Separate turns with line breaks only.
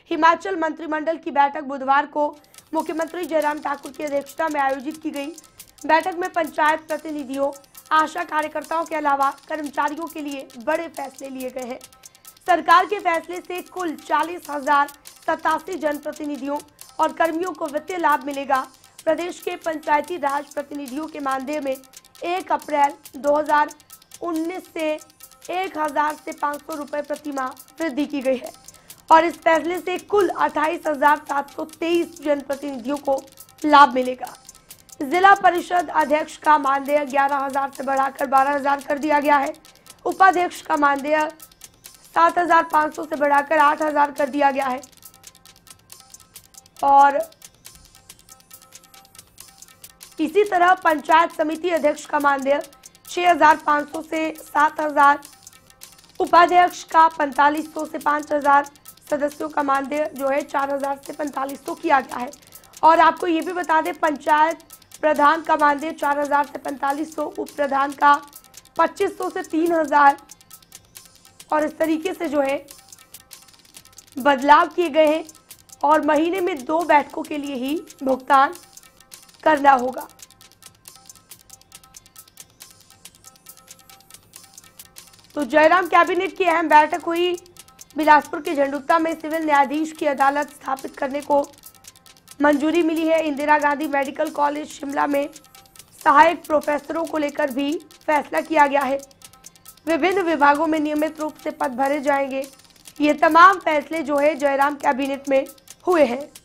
हिमाचल मंत्रिमंडल की बैठक बुधवार को मुख्यमंत्री जयराम ठाकुर की अध्यक्षता में आयोजित की गई। बैठक में पंचायत प्रतिनिधियों, आशा कार्यकर्ताओं के अलावा कर्मचारियों के लिए बड़े फैसले लिए गए हैं। सरकार के फैसले से कुल 40,087 जनप्रतिनिधियों और कर्मियों को वित्तीय लाभ मिलेगा। प्रदेश के पंचायती राज प्रतिनिधियों के मानदेय में 1 अप्रैल 2019 से 1,000 से 500 रुपए प्रति माह वृद्धि की गई है और इस फैसले से कुल 28,723 जनप्रतिनिधियों को लाभ मिलेगा। जिला परिषद अध्यक्ष का मानदेय 11,000 से बढ़ाकर 12,000 कर दिया गया है। उपाध्यक्ष का मानदेय 7,500 से बढ़ाकर 8,000 कर दिया गया है और इसी तरह पंचायत समिति अध्यक्ष का मानदेय 6,500 से 7,000, उपाध्यक्ष का 4,500 से 5,000, सदस्यों का मानदेय जो है 4,000 से 4,500 किया गया है। और आपको ये भी बता दें, पंचायत प्रधान का मानदेय 4,000 से 4,500, उप प्रधान का 2,500 से 3,000 और इस तरीके से जो है बदलाव किए गए हैं और महीने में 2 बैठकों के लिए ही भुगतान करना होगा। तो जयराम कैबिनेट की अहम बैठक हुई। बिलासपुर के झंडुत्ता में सिविल न्यायाधीश की अदालत स्थापित करने को मंजूरी मिली है। इंदिरा गांधी मेडिकल कॉलेज शिमला में सहायक प्रोफेसरों को लेकर भी फैसला किया गया है। विभिन्न विभागों में नियमित रूप से पद भरे जाएंगे। ये तमाम फैसले जो है जयराम कैबिनेट में हुए हैं।